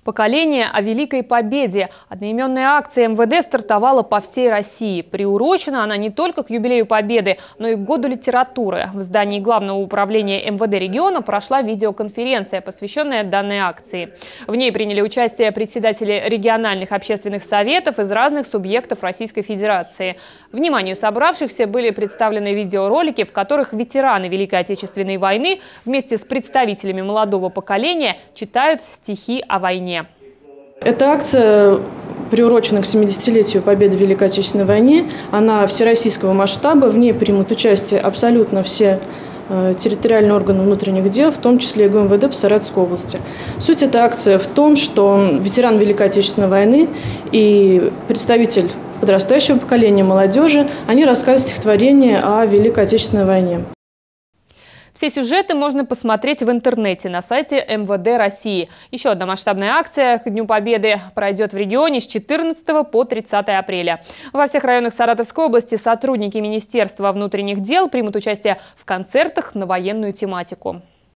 Поколение о Великой Победе. Одноименная акция МВД стартовала по всей России. Приурочена она не только к юбилею Победы, но и к году литературы. В здании Главного управления МВД региона прошла видеоконференция, посвященная данной акции. В ней приняли участие председатели региональных общественных советов из разных субъектов Российской Федерации. Вниманию собравшихся были представлены видеоролики, в которых ветераны Великой Отечественной войны вместе с представителями молодого поколения читают стихи о войне. Эта акция приурочена к 70-летию Победы в Великой Отечественной войне. Она всероссийского масштаба. В ней примут участие абсолютно все территориальные органы внутренних дел, в том числе и ГУМВД по Саратовской области. Суть этой акции в том, что ветеран Великой Отечественной войны и представитель подрастающего поколения молодежи, они рассказывают стихотворение о Великой Отечественной войне. Все сюжеты можно посмотреть в интернете на сайте МВД России. Еще одна масштабная акция к Дню Победы пройдет в регионе с 14 по 30 апреля. Во всех районах Саратовской области сотрудники Министерства внутренних дел примут участие в концертах на военную тематику.